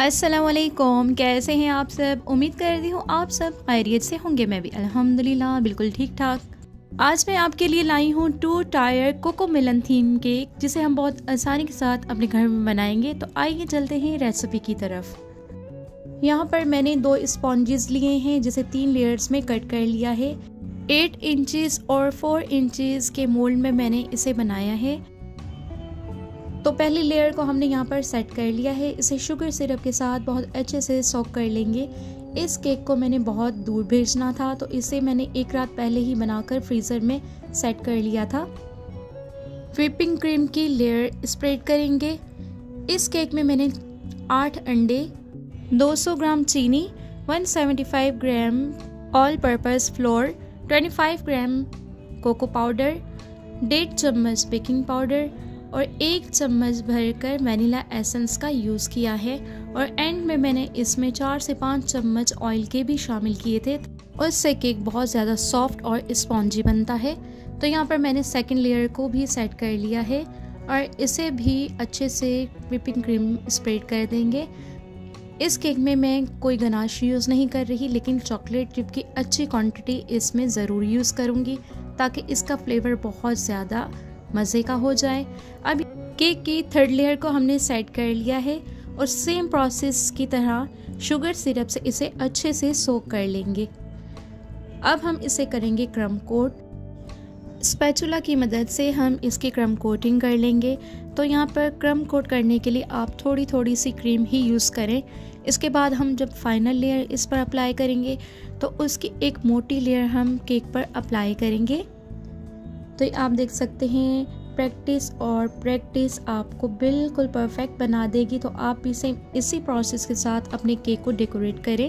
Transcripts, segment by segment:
अस्सलाम वालेकुम, कैसे हैं आप सब। उम्मीद करती हूँ आप सब खैरियत से होंगे। मैं भी अल्हम्दुलिल्लाह बिल्कुल ठीक ठाक। आज मैं आपके लिए लाई हूँ 2 tier Cocomelon theme cake, जिसे हम बहुत आसानी के साथ अपने घर में बनाएंगे। तो आइए चलते हैं रेसिपी की तरफ। यहाँ पर मैंने 2 स्पॉन्जेस लिए हैं, जिसे 3 लेयर्स में कट कर लिया है। 8 इंचेस और 4 इंचेस के मोल्ड में मैंने इसे बनाया है। तो पहली लेयर को हमने यहाँ पर सेट कर लिया है। इसे शुगर सिरप के साथ बहुत अच्छे से सॉक कर लेंगे। इस केक को मैंने बहुत दूर भेजना था, तो इसे मैंने एक रात पहले ही बनाकर फ्रीज़र में सेट कर लिया था। व्हिपिंग क्रीम की लेयर स्प्रेड करेंगे। इस केक में मैंने 8 अंडे, 200 ग्राम चीनी, 175 gram all purpose flour, 25 gram cocoa powder, 1.5 चम्मच बेकिंग पाउडर और 1 चम्मच भरकर वनीला एसेंस का यूज़ किया है। और एंड में मैंने इसमें 4 से 5 चम्मच ऑयल के भी शामिल किए थे, और इससे केक बहुत ज़्यादा सॉफ्ट और स्पॉन्जी बनता है। तो यहाँ पर मैंने सेकंड लेयर को भी सेट कर लिया है और इसे भी अच्छे से व्हिपिंग क्रीम स्प्रेड कर देंगे। इस केक में मैं कोई गनाश यूज़ नहीं कर रही, लेकिन चॉकलेट चिप की अच्छी क्वांटिटी इसमें ज़रूर यूज़ करूँगी, ताकि इसका फ्लेवर बहुत ज़्यादा मज़े का हो जाए। अब केक की थर्ड लेयर को हमने सेट कर लिया है और सेम प्रोसेस की तरह शुगर सिरप से इसे अच्छे से सोक कर लेंगे। अब हम इसे करेंगे क्रम कोट। स्पैचुला की मदद से हम इसकी क्रम कोटिंग कर लेंगे। तो यहाँ पर क्रम कोट करने के लिए आप थोड़ी थोड़ी सी क्रीम ही यूज़ करें। इसके बाद हम जब फाइनल लेयर इस पर अप्लाई करेंगे, तो उसकी एक मोटी लेयर हम केक पर अप्लाई करेंगे। तो आप देख सकते हैं, प्रैक्टिस आपको बिल्कुल परफेक्ट बना देगी। तो आप भी सेम इसी प्रोसेस के साथ अपने केक को डेकोरेट करें।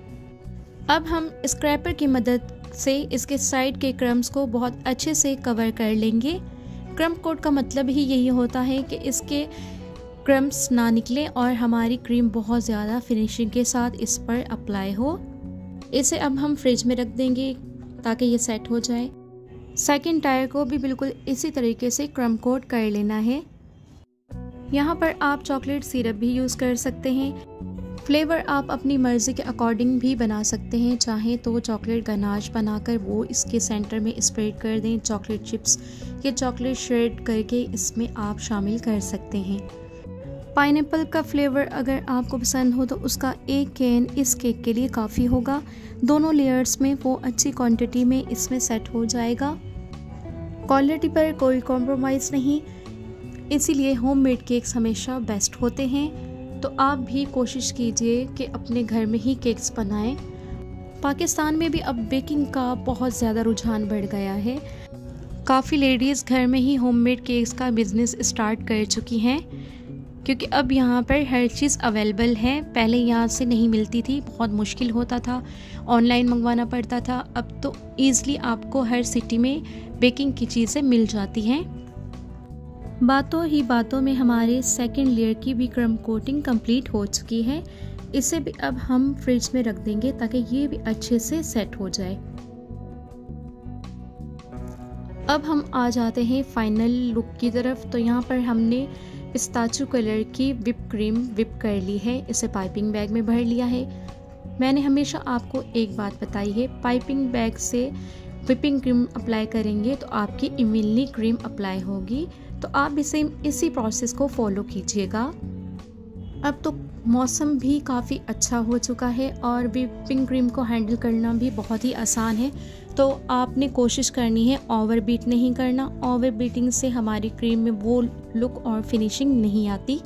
अब हम स्क्रैपर की मदद से इसके साइड के क्रम्स को बहुत अच्छे से कवर कर लेंगे। क्रम कोट का मतलब ही यही होता है कि इसके क्रम्स ना निकले और हमारी क्रीम बहुत ज़्यादा फिनिशिंग के साथ इस पर अप्लाई हो। इसे अब हम फ्रिज में रख देंगे ताकि ये सेट हो जाए। सेकंड टायर को भी बिल्कुल इसी तरीके से क्रम कोट कर लेना है। यहाँ पर आप चॉकलेट सिरप भी यूज़ कर सकते हैं। फ्लेवर आप अपनी मर्ज़ी के अकॉर्डिंग भी बना सकते हैं। चाहें तो चॉकलेट गनाश बनाकर वो इसके सेंटर में स्प्रेड कर दें। चॉकलेट चिप्स या चॉकलेट श्रेड करके इसमें आप शामिल कर सकते हैं। पाइनएप्पल का फ्लेवर अगर आपको पसंद हो तो उसका 1 कैन इस केक के लिए काफ़ी होगा। दोनों लेयर्स में वो अच्छी क्वांटिटी में इसमें सेट हो जाएगा। क्वालिटी पर कोई कॉम्प्रोमाइज़ नहीं, इसीलिए होममेड केक्स हमेशा बेस्ट होते हैं। तो आप भी कोशिश कीजिए कि अपने घर में ही केक्स बनाएं। पाकिस्तान में भी अब बेकिंग का बहुत ज़्यादा रुझान बढ़ गया है। काफ़ी लेडीज़ घर में ही होममेड केक्स का बिज़नेस स्टार्ट कर चुकी हैं, क्योंकि अब यहाँ पर हर चीज़ अवेलेबल है। पहले यहाँ से नहीं मिलती थी, बहुत मुश्किल होता था, ऑनलाइन मंगवाना पड़ता था। अब तो ईज़िली आपको हर सिटी में बेकिंग की चीज़ें मिल जाती हैं। बातों ही बातों में हमारे सेकंड लेयर की भी क्रम कोटिंग कंप्लीट हो चुकी है। इसे भी अब हम फ्रिज में रख देंगे ताकि ये भी अच्छे से सेट हो जाए। अब हम आ जाते हैं फाइनल लुक की तरफ। तो यहाँ पर हमने पिस्ताचियो कलर की व्हिप क्रीम व्हिप कर ली है। इसे पाइपिंग बैग में भर लिया है। मैंने हमेशा आपको एक बात बताई है, पाइपिंग बैग से व्हिपिंग क्रीम अप्लाई करेंगे तो आपकी इवनली क्रीम अप्लाई होगी। तो आप भी सेम इसी प्रोसेस को फॉलो कीजिएगा। अब तो मौसम भी काफ़ी अच्छा हो चुका है और व्हिपिंग क्रीम को हैंडल करना भी बहुत ही आसान है। तो आपने कोशिश करनी है ओवर बीट नहीं करना। ओवर बीटिंग से हमारी क्रीम में वो लुक और फिनिशिंग नहीं आती।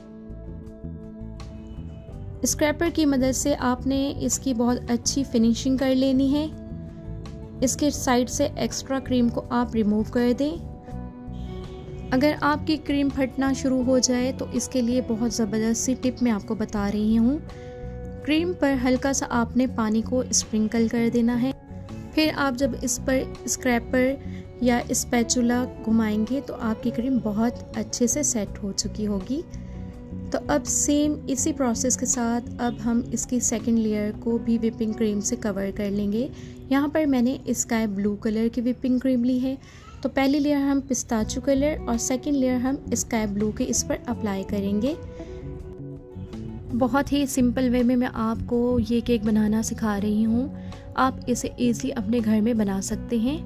स्क्रैपर की मदद से आपने इसकी बहुत अच्छी फिनिशिंग कर लेनी है। इसके साइड से एक्स्ट्रा क्रीम को आप रिमूव कर दें। अगर आपकी क्रीम फटना शुरू हो जाए तो इसके लिए बहुत ज़बरदस्त सी टिप मैं आपको बता रही हूँ। क्रीम पर हल्का सा आपने पानी को स्प्रिंकल कर देना है। फिर आप जब इस पर स्क्रैपर या स्पैचुला घुमाएंगे तो आपकी क्रीम बहुत अच्छे से सेट हो चुकी होगी। तो अब सेम इसी प्रोसेस के साथ अब हम इसकी सेकंड लेयर को भी व्हिपिंग क्रीम से कवर कर लेंगे। यहाँ पर मैंने स्काई ब्लू कलर की व्हिपिंग क्रीम ली है। तो पहली लेयर हम पिस्ताचियो कलर और सेकंड लेयर हम स्काई ब्लू के इस पर अप्लाई करेंगे। बहुत ही सिंपल वे में मैं आपको ये केक बनाना सिखा रही हूँ। आप इसे इजीली अपने घर में बना सकते हैं।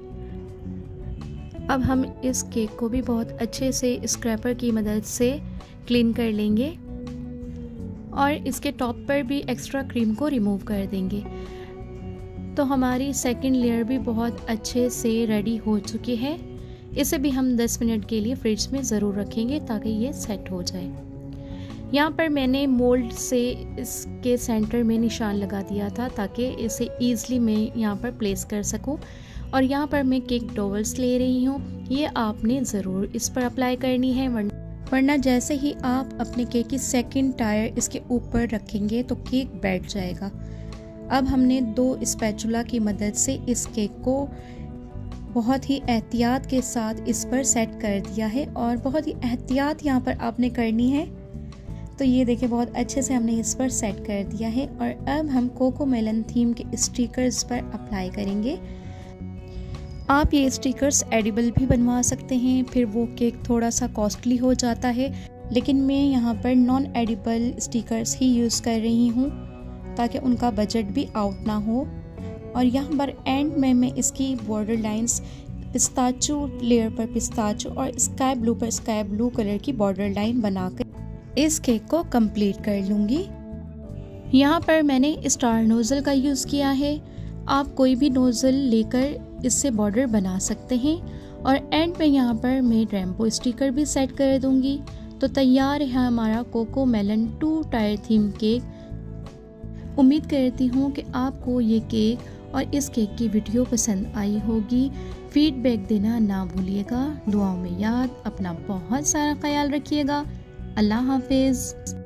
अब हम इस केक को भी बहुत अच्छे से स्क्रैपर की मदद से क्लीन कर लेंगे और इसके टॉप पर भी एक्स्ट्रा क्रीम को रिमूव कर देंगे। तो हमारी सेकंड लेयर भी बहुत अच्छे से रेडी हो चुकी है। इसे भी हम 10 मिनट के लिए फ्रिज में ज़रूर रखेंगे ताकि ये सेट हो जाए। यहाँ पर मैंने मोल्ड से इसके सेंटर में निशान लगा दिया था ताकि इसे ईज़िली मैं यहाँ पर प्लेस कर सकूँ। और यहाँ पर मैं केक टॉवल्स ले रही हूँ। ये आपने ज़रूर इस पर अप्लाई करनी है, वरना जैसे ही आप अपने केक की सेकंड टायर इसके ऊपर रखेंगे तो केक बैठ जाएगा। अब हमने 2 स्पैचुला की मदद से इस केक को बहुत ही एहतियात के साथ इस पर सेट कर दिया है और बहुत ही एहतियात यहाँ पर आपने करनी है। तो ये देखिए बहुत अच्छे से हमने इस पर सेट कर दिया है। और अब हम कोको मेलन थीम के स्टिकर्स पर अप्लाई करेंगे। आप ये स्टिकर्स एडिबल भी बनवा सकते हैं, फिर वो केक थोड़ा सा कॉस्टली हो जाता है, लेकिन मैं यहाँ पर नॉन एडिबल स्टिकर्स ही यूज़ कर रही हूँ ताकि उनका बजट भी आउट ना हो। और यहाँ पर एंड में मैं इसकी बॉर्डर लाइंस पिस्ताचो लेयर पर पिस्ताचो और स्काई ब्लू पर स्काई ब्लू कलर की बॉर्डर लाइन बनाकर इस केक को कंप्लीट कर लूँगी। यहाँ पर मैंने स्टार नोज़ल का यूज़ किया है। आप कोई भी नोज़ल लेकर इससे बॉर्डर बना सकते हैं। और एंड पे यहाँ पर मैं रेनबो स्टिकर भी सेट कर दूँगी। तो तैयार है हमारा Cocomelon 2 tier theme cake. उम्मीद करती हूँ कि आपको ये केक और इस केक की वीडियो पसंद आई होगी। फीडबैक देना ना भूलिएगा। दुआओं में याद, अपना बहुत सारा ख्याल रखिएगा। अल्लाह हाफिज़।